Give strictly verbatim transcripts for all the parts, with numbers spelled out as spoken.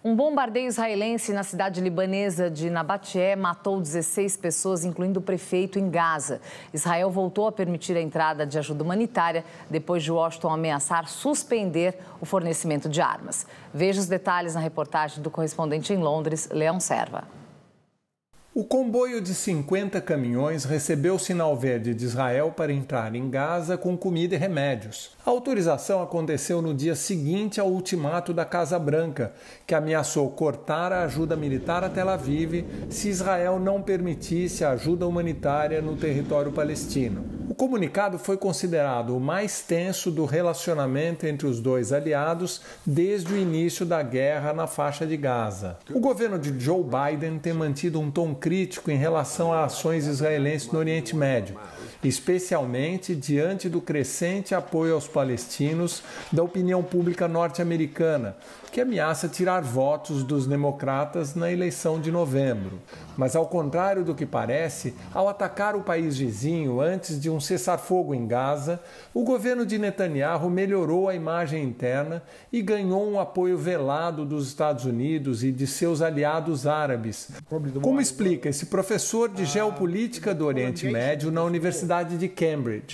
Um bombardeio israelense na cidade libanesa de Nabateé matou dezesseis pessoas, incluindo o prefeito, em Gaza. Israel voltou a permitir a entrada de ajuda humanitária depois de Washington ameaçar suspender o fornecimento de armas. Veja os detalhes na reportagem do correspondente em Londres, Leão Serva. O comboio de cinquenta caminhões recebeu o sinal verde de Israel para entrar em Gaza com comida e remédios. A autorização aconteceu no dia seguinte ao ultimato da Casa Branca, que ameaçou cortar a ajuda militar a Tel Aviv se Israel não permitisse a ajuda humanitária no território palestino. O comunicado foi considerado o mais tenso do relacionamento entre os dois aliados desde o início da guerra na faixa de Gaza. O governo de Joe Biden tem mantido um tom crítico em relação a ações israelenses no Oriente Médio, especialmente diante do crescente apoio aos palestinos da opinião pública norte-americana, que ameaça tirar votos dos democratas na eleição de novembro. Mas, ao contrário do que parece, ao atacar o país vizinho antes de um cessar-fogo em Gaza, o governo de Netanyahu melhorou a imagem interna e ganhou um apoio velado dos Estados Unidos e de seus aliados árabes. Como explica esse professor de geopolítica do Oriente Médio na Universidade de Cambridge?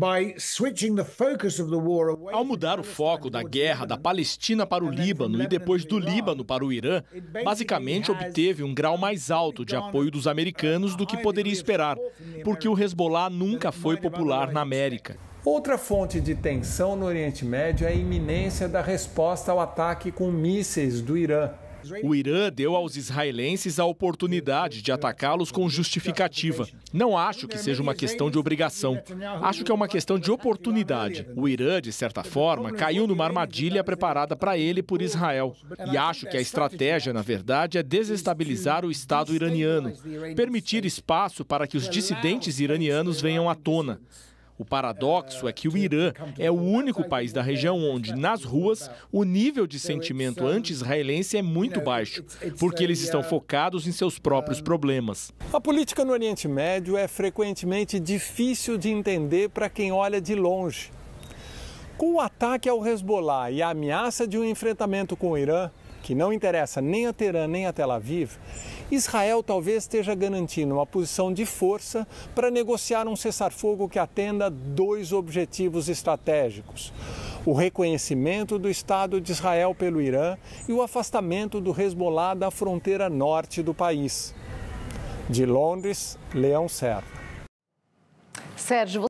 Ao mudar o foco da guerra da Palestina para o Líbano e depois do Líbano para o Irã, basicamente obteve um grau mais alto de apoio dos americanos do que poderia esperar, porque o Hezbollah nunca foi popular na América. Outra fonte de tensão no Oriente Médio é a iminência da resposta ao ataque com mísseis do Irã. O Irã deu aos israelenses a oportunidade de atacá-los com justificativa. Não acho que seja uma questão de obrigação. Acho que é uma questão de oportunidade. O Irã, de certa forma, caiu numa armadilha preparada para ele por Israel. E acho que a estratégia, na verdade, é desestabilizar o Estado iraniano, permitir espaço para que os dissidentes iranianos venham à tona. O paradoxo é que o Irã é o único país da região onde, nas ruas, o nível de sentimento anti-israelense é muito baixo, porque eles estão focados em seus próprios problemas. A política no Oriente Médio é frequentemente difícil de entender para quem olha de longe. Com o ataque ao Hezbollah e a ameaça de um enfrentamento com o Irã, que não interessa nem a Teherã nem a Tel Aviv, Israel talvez esteja garantindo uma posição de força para negociar um cessar-fogo que atenda dois objetivos estratégicos: o reconhecimento do Estado de Israel pelo Irã e o afastamento do Hezbollah da fronteira norte do país. De Londres, Leão Serva. Sérgio,